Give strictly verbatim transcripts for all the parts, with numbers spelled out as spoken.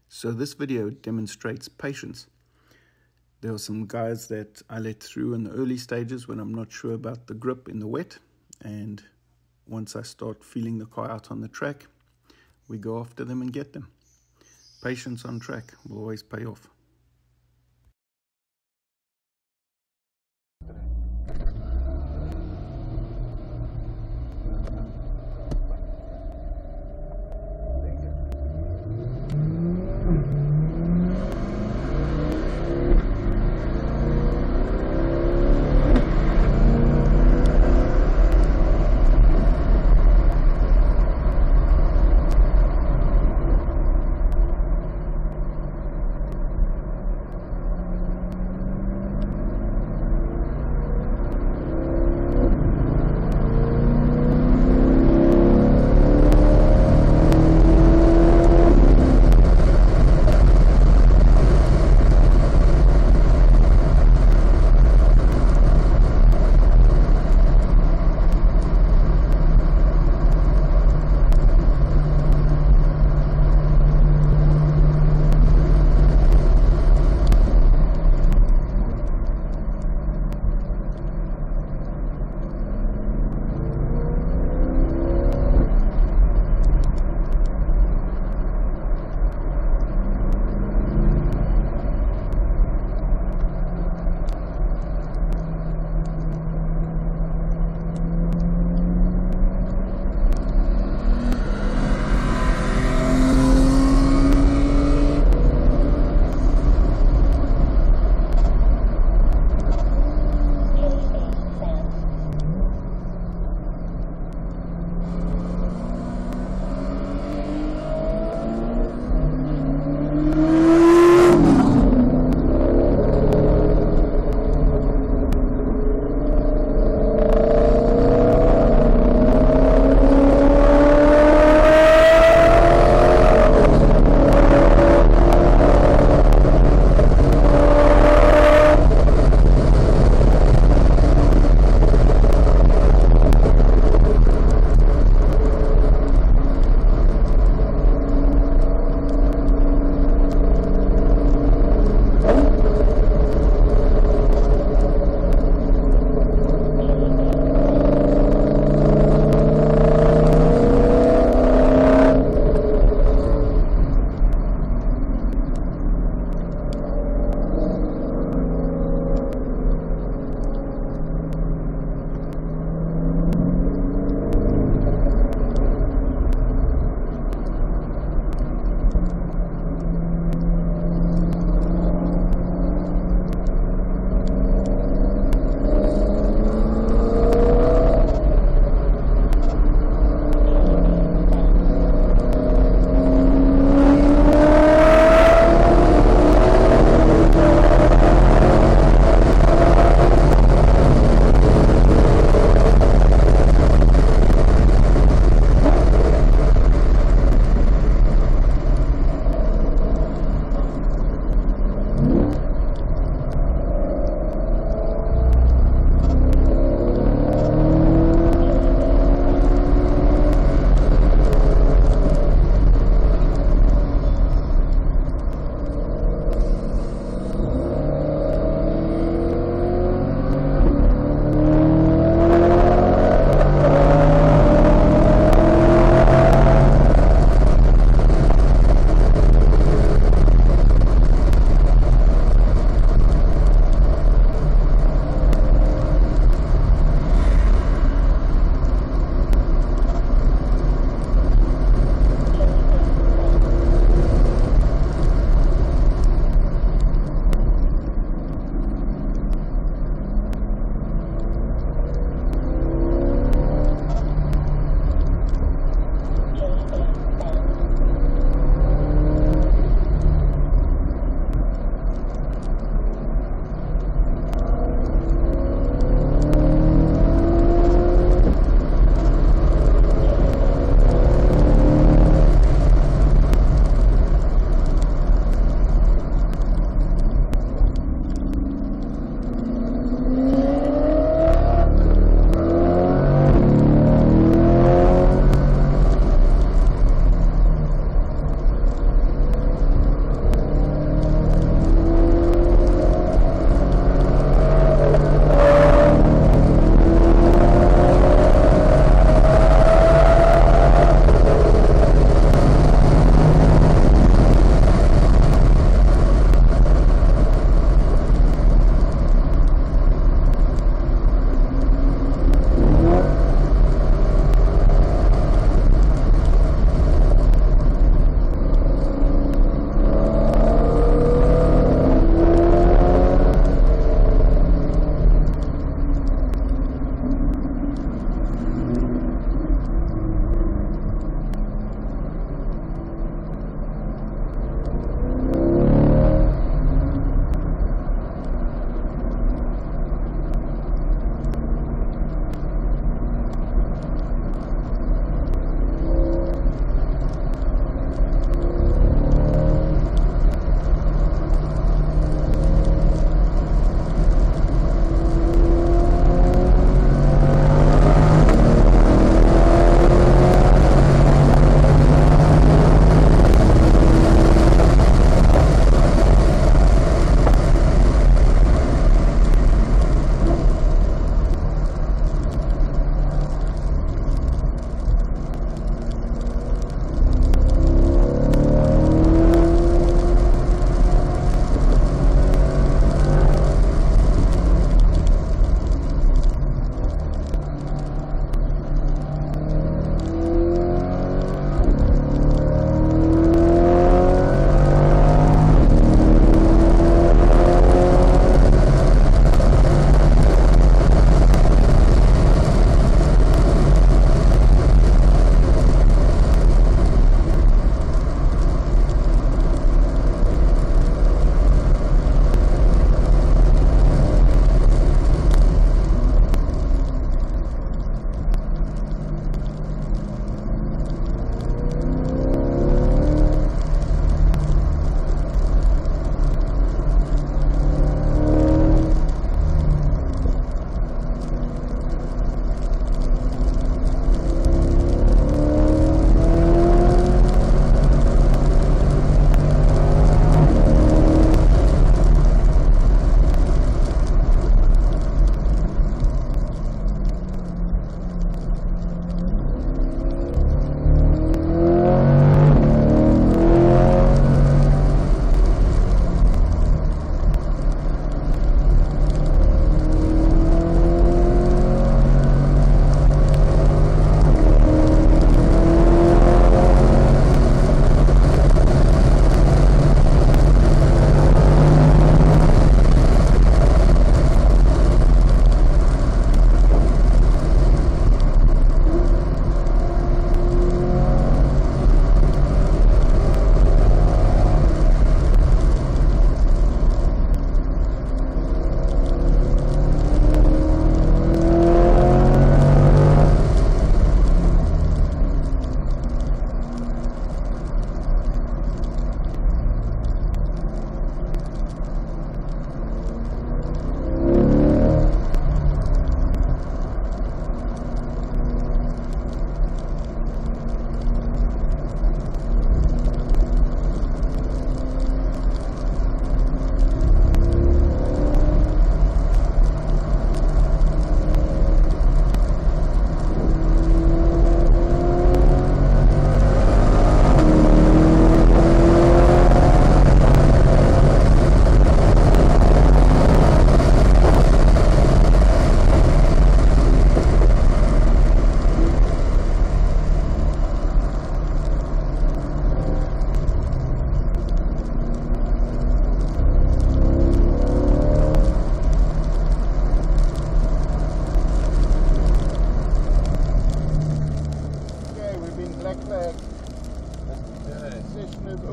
So this video demonstrates patience. There are some guys that I let through in the early stages when I'm not sure about the grip in the wet, and once I start feeling the car out on the track, we go after them and get them. Patience on track will always pay off.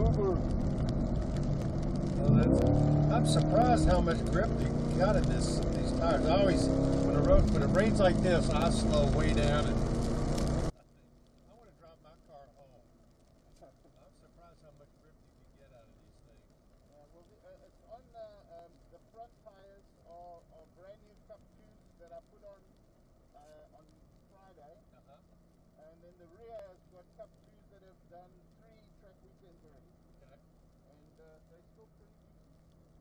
Uber. Well, that's, I'm surprised how much grip you got in this these tires. I always, when the road, when it rains like this, I slow way down and I want to drive my car home. I'm surprised how much grip you can get out of these things. Yeah, well, the, uh, it's on uh, um, the front tires are, are brand new cup tubes that I put on uh, on Friday, Uh-huh. and then the rear has got cup tubes that have done three track weekends already, Okay. and uh, they're still pretty decent.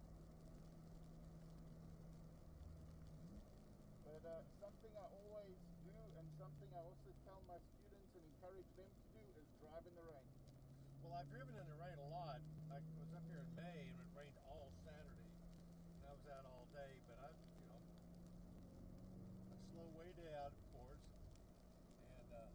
But uh, something I always do, and something I also tell my students and encourage them to do, is drive in the rain. Well, I've driven in the rain a lot. I was up here in May and it rained all Saturday. And I was out all day, but I, you know, I slow way down, of course. And uh,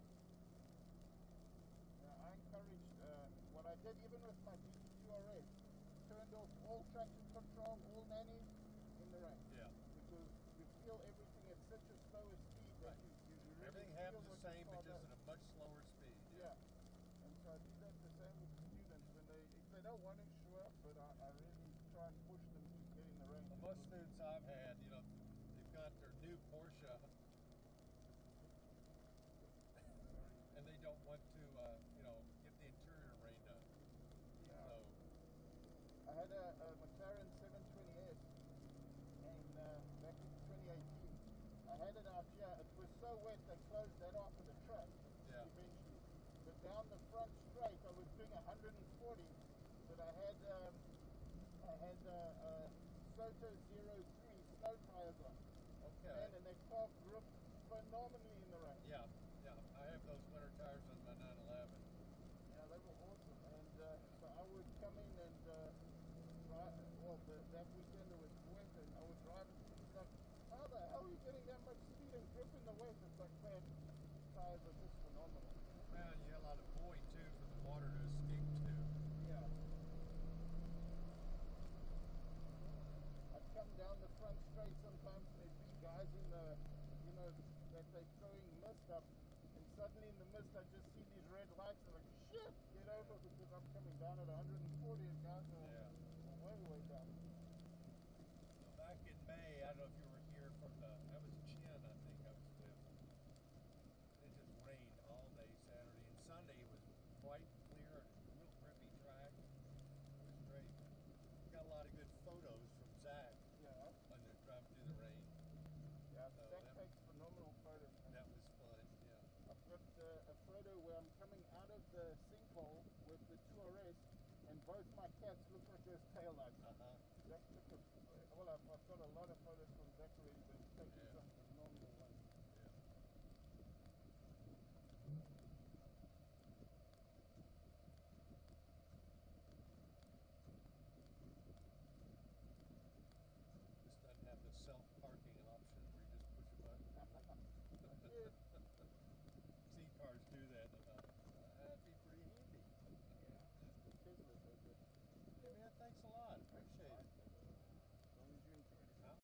Yeah, I encouraged uh, what I did even with my G T two R S. Turned off all traction control, all nannies in the rain. yeah, Because you feel everything at such a slower speed that right. you, you, you really Everything feel happens what the same, your but car just does. at a much slower speed. Yeah. And so I do that the same with students when they if they don't want to show up, but I, I really try and push them to get in the rain. Well, most students I've had, you know, they've got their new Porsche, and they don't want to, uh, you know, get the interior rained on. Yeah. So, I had a, a McLaren seven twenty S, and uh, back in twenty eighteen, I had it out here. It was so wet they closed that off with a truck yeah. eventually. But down the front straight, I was doing one hundred forty, but I had um, I had uh, uh, Soto zero three snow tires on. Okay. Man, and they car gripped phenomenally in the rain. Yeah, yeah. I have those winter tires on my nine eleven. Yeah, they were awesome. And uh, so I would come in and uh, drive. Well, the, that weekend it was wet, and I would drive it. And it's like, how the hell are you getting that much speed and grip in the wet? It's like, man, these tires are just phenomenal. Man, you got a lot of void too for the water to escape to. Yeah. I'd come down the front straight sometimes and there'd be guys in the, you know, that they're throwing mist up, and suddenly in the mist I just see these red lights and I'm like, shit, get over, because I'm coming down at one hundred forty and guys are Yeah. way, way down. Well, back in May, I don't know if you were here for the, that was Chin, I think I was with. It just rained all day Saturday, and Sunday was bright, clear, and real grippy track. It was great. Got a lot of good photos from Zach Yeah. when they're driving through the rain. Yeah, So Zach that, takes phenomenal photos. Man. that was fun, yeah. I've got uh, a photo where I'm coming out of the sinkhole with the two R S, and both my cats look like there's taillights. Uh-huh. Zach took a, well, I've, I've got a lot of photos from Zach already, but he's taken Yeah. some